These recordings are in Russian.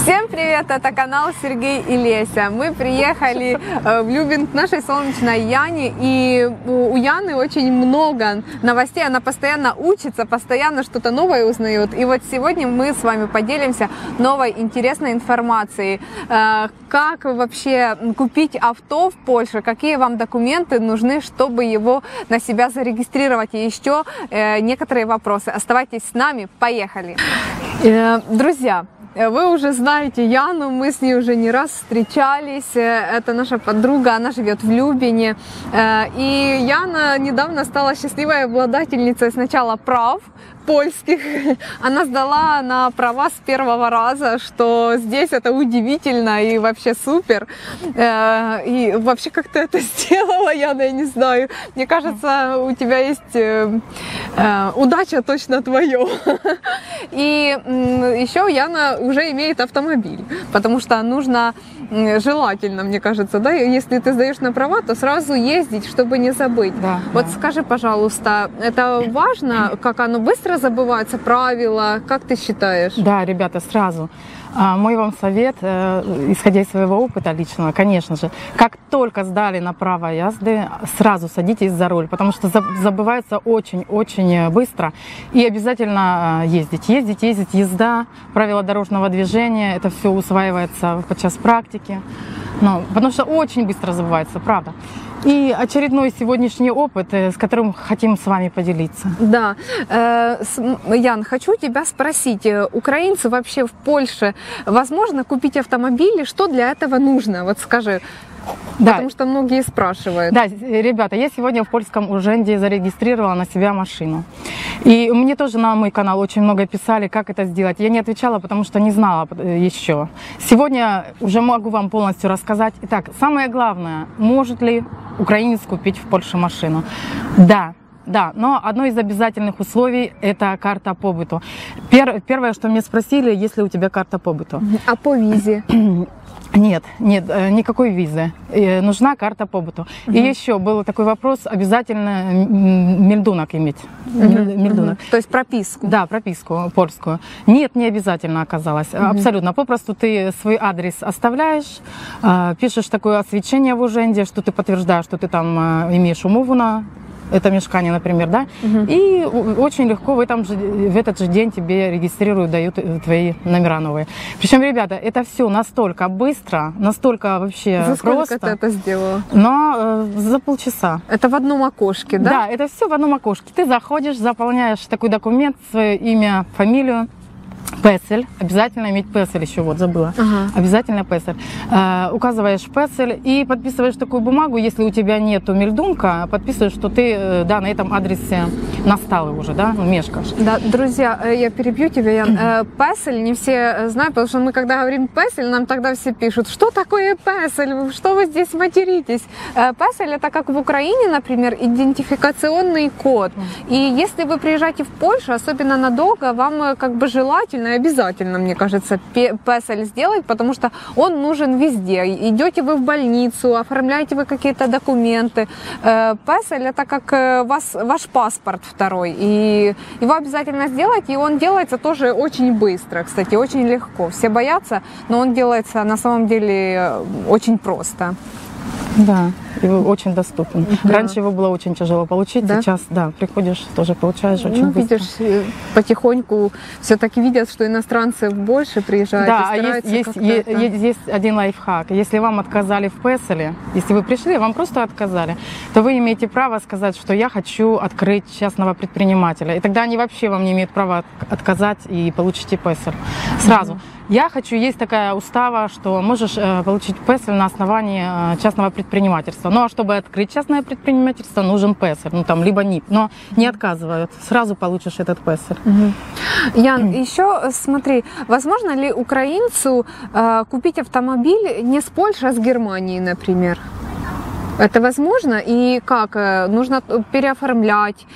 Всем привет, это канал Сергей и Леся. Мы приехали в Любин к нашей солнечной Яне, и у Яны очень много новостей, она постоянно учится, постоянно что-то новое узнает. И вот сегодня мы с вами поделимся новой интересной информацией. Как вообще купить авто в Польше, какие вам документы нужны, чтобы его на себя зарегистрировать, и еще некоторые вопросы. Оставайтесь с нами, поехали! Друзья, вы уже знаете Яну, мы с ней уже не раз встречались, это наша подруга, она живет в Любине, и Яна недавно стала счастливой обладательницей сначала прав польских, она сдала на права с первого раза, что здесь это удивительно и вообще супер, и вообще как ты это сделала, Яна, я не знаю, мне кажется, у тебя есть удача точно твоя. И еще Яна уже имеет автомобиль, потому что нужно, желательно, мне кажется, да, если ты сдаешь на права, то сразу ездить, чтобы не забыть. Да, вот да. Скажи, пожалуйста, это важно, как оно быстро забывается, правила, как ты считаешь? Да, ребята, сразу. Мой вам совет, исходя из своего опыта личного, конечно же, как только сдали на право езды, сразу садитесь за руль, потому что забывается очень-очень быстро. И обязательно ездить, езда, правила дорожного движения, это все усваивается подчас практики. Потому что очень быстро забывается, правда. И очередной сегодняшний опыт, с которым хотим с вами поделиться. Да. Ян, хочу тебя спросить, украинцы вообще в Польше, возможно купить автомобили? Что для этого нужно? Вот скажи. Да. Потому что многие спрашивают. Да, ребята, я сегодня в польском Урженде зарегистрировала на себя машину. И мне тоже на мой канал очень много писали, как это сделать. Я не отвечала, потому что не знала еще. Сегодня уже могу вам полностью рассказать. Итак, самое главное, может ли украинец купить в Польше машину? Да, но одно из обязательных условий – это карта побыту. Первое, что меня спросили, есть ли у тебя карта побыту. А по визе? Нет, никакой визы. Нужна карта побыту. И еще был такой вопрос, обязательно мельдунок иметь. Мельдунок. То есть прописку? Да, прописку польскую. Нет, не обязательно оказалось. Абсолютно. Попросту ты свой адрес оставляешь, пишешь такое осведчение в Урженде, что ты подтверждаешь, что ты там имеешь умову на это мешкание, например, да, и очень легко в этот же день тебе регистрируют, дают твои номера новые. Причем, ребята, это все настолько быстро, настолько вообще за просто. Сколько ты это сделала? Но за полчаса. Это в одном окошке, да? Да, это все в одном окошке. Ты заходишь, заполняешь такой документ, свое имя, фамилию, песель, обязательно иметь песель еще, вот забыла, обязательно песель. Указываешь песель и подписываешь такую бумагу, если у тебя нету мельдунка, подписываешь, что ты, да, на этом адресе настал уже, да, мешкаешь. Да, друзья, я перебью тебя, Ян. Песель не все знают, потому что мы, когда говорим песель, нам тогда все пишут, что такое песель, что вы здесь материтесь. Песель это как в Украине, например, идентификационный код. И если вы приезжаете в Польшу, особенно надолго, вам как бы желательно, обязательно, мне кажется, песель сделать, потому что он нужен везде. Идете вы в больницу, оформляете вы какие-то документы. Песель это как ваш паспорт второй. И его обязательно сделать, и он делается тоже очень быстро, кстати, очень легко. Все боятся, но он делается на самом деле очень просто. Да, его очень доступен. Да. Раньше его было очень тяжело получить, да? Сейчас, да, приходишь, тоже получаешь очень быстро. Видишь, потихоньку все-таки видят, что иностранцы больше приезжают, да, и стараются есть один лайфхак. Если вам отказали в песеле, если вы пришли, вам просто отказали, то вы имеете право сказать, что я хочу открыть частного предпринимателя. И тогда они вообще вам не имеют права отказать и получите песель сразу. Я хочу, есть такая устава, что можешь получить песель на основании частного предпринимательства. Ну а чтобы открыть частное предпринимательство, нужен песель, ну там либо НИП, но не отказывают, сразу получишь этот песель. Ян, еще смотри, возможно ли украинцу купить автомобиль не с Польши, а с Германии, например? Это возможно? И как? Нужно переоформлять?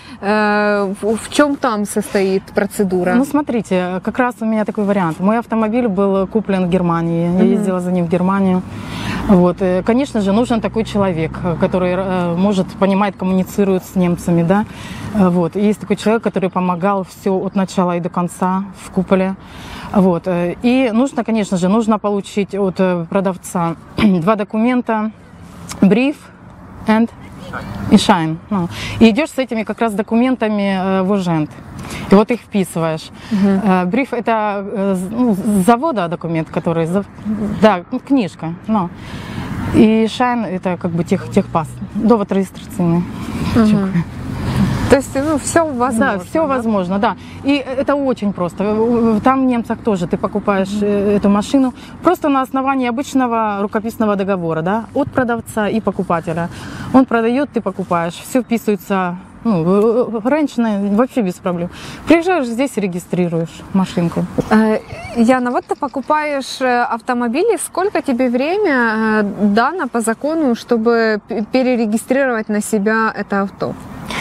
В чем там состоит процедура? Ну, смотрите, как раз у меня такой вариант. Мой автомобиль был куплен в Германии. Я ездила за ним в Германию. Вот. Конечно же, нужен такой человек, который может, понимает, коммуницирует с немцами, да. Вот. И есть такой человек, который помогал все от начала и до конца в куполе. Вот. И нужно, конечно же, нужно получить от продавца 2 документа: brief и shine. Ну. И идешь с этими как раз документами в Ужент. И вот их вписываешь. Бриф — это с завода документ, который, да, книжка. Ну. И shine — это как бы техпас, довод регистрационный. То есть, все возможно. Да, все возможно, да. И это очень просто. Там в Немцах тоже ты покупаешь эту машину просто на основании обычного рукописного договора, да, от продавца и покупателя. Он продает, ты покупаешь. Все вписывается, раньше вообще без проблем. Приезжаешь здесь и регистрируешь машинку. Яна, вот ты покупаешь автомобили. Сколько тебе время дано по закону, чтобы перерегистрировать на себя это авто?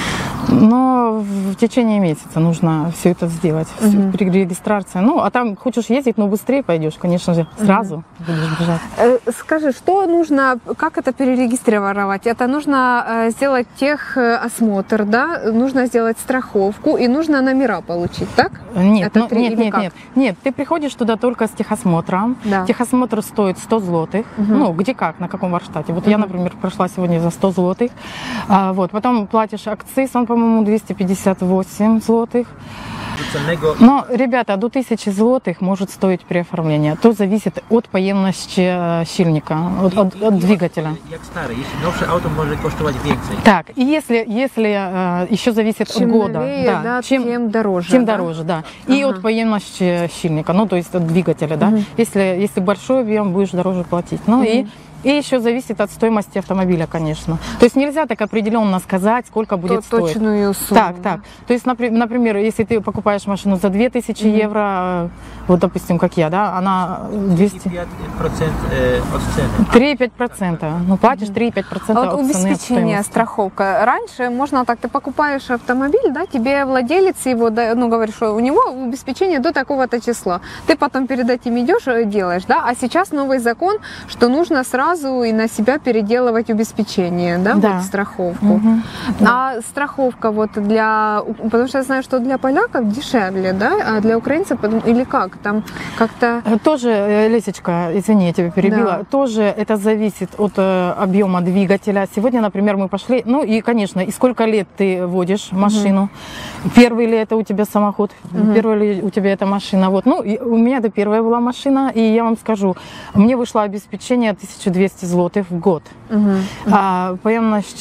Но в течение месяца нужно все это сделать, регистрация. Ну, а там хочешь ездить, но быстрее пойдешь, конечно же, сразу будешь бежать. Скажи, что нужно, как это перерегистрировать? Это нужно сделать техосмотр, да? Нужно сделать страховку и нужно номера получить, так? Нет, нет, ты приходишь туда только с техосмотром. Да. Техосмотр стоит 100 злотых. Ну, где как, на каком Варштате. Вот я, например, прошла сегодня за 100 злотых. Вот, потом платишь акциз, он, по-моему, 258 злотых. Но, ребята, до 1000 злотых может стоить переоформление. То зависит от поемности щільника, от двигателя. Як старый, если новое авто может коштовать więcej. Так, и если еще зависит от года, новее, да, тем дороже. Тем дороже, да. И от поемности щільника, ну, то есть от двигателя, да. Если большой объем, будешь дороже платить. Ну, и еще зависит от стоимости автомобиля, конечно. То есть нельзя так определенно сказать, сколько будет стоить. Точную сумму. Так. То есть, например, если ты покупаешь машину за 2000 евро, вот, допустим, как я, да, она 200... 3,5% от цены. 3,5%. Ну, платишь 3,5% а вот от цены. Обеспечение, страховка. Раньше можно так, ты покупаешь автомобиль, да, тебе владелец его, ну, говорит, что у него обеспечение до такого-то числа. Ты потом перед этим идешь, делаешь, да, а сейчас новый закон, что нужно сразу и на себя переделывать обеспечение, да, вот страховку. А страховка вот для, потому что я знаю, что для поляков дешевле, да, а для украинцев или как? Там как-то... Тоже, Лесечка, извини, я тебя перебила, тоже это зависит от объема двигателя. Сегодня, например, мы пошли, ну и, конечно, и сколько лет ты водишь машину, первый ли это у тебя самоход, первый ли у тебя эта машина. Вот. Ну, у меня это первая была машина, и я вам скажу, мне вышло обеспечение 1200 злотых в год, а поемность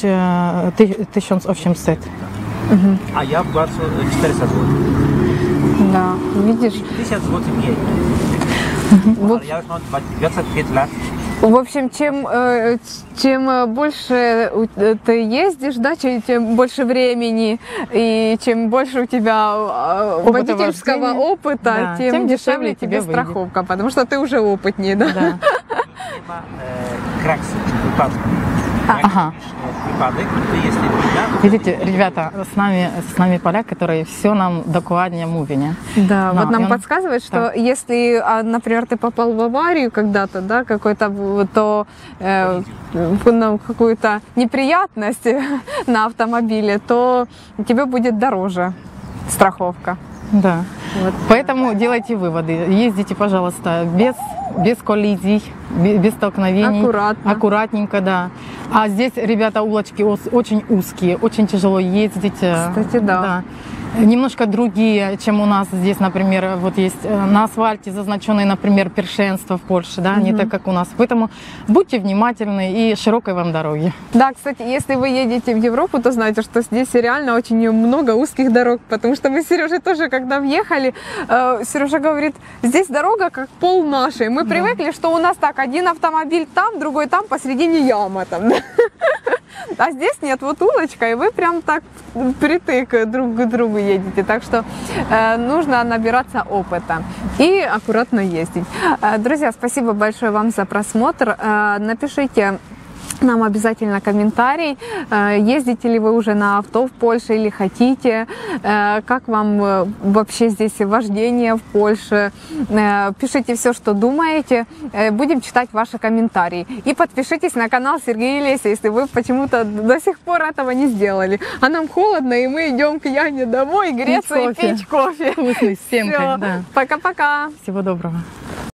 1800. А я плачу 400 злотых. Да, видишь? 1000 злотых мniej. Я уже 25 лет. В общем, чем больше ты ездишь, да, чем больше времени и чем больше у тебя водительского опыта, тем дешевле тебе страховка, потому что ты уже опытнее, да? Краксы, выпадки. Видите, ребята, с нами поляк, который все нам докладнее мувине. Да, вот нам подсказывает, что если, например, ты попал в аварию когда-то, да, какой-то, то какую-то неприятность на автомобиле, то тебе будет дороже страховка. Да. Вот. Поэтому делайте выводы. Ездите, пожалуйста, без коллизий, без столкновений. Аккуратно. Аккуратненько, да. А здесь, ребята, улочки очень узкие, очень тяжело ездить. Кстати, да. Немножко другие, чем у нас здесь, например, вот есть на асфальте зазначенные, например, первенство в Польше, да, не так, как у нас. Поэтому будьте внимательны и широкой вам дороги. Да, кстати, если вы едете в Европу, то знаете, что здесь реально очень много узких дорог, потому что мы с Сережей тоже, когда въехали, Сережа говорит, здесь дорога как пол нашей. Мы привыкли, что у нас так, один автомобиль там, другой там, посередине яма там. А здесь нет, вот улочка, и вы прям так притык друг к другу едете. Так что нужно набираться опыта и аккуратно ездить. Друзья, спасибо большое вам за просмотр. Напишите нам обязательно комментарий, ездите ли вы уже на авто в Польше или хотите, как вам вообще здесь вождение в Польше, пишите все, что думаете, будем читать ваши комментарии. И подпишитесь на канал Сергея и Леся, если вы почему-то до сих пор этого не сделали. А нам холодно, и мы идем к Яне домой греться и пить кофе. Вкусный, с пенкой, да. Пока-пока. Всего доброго.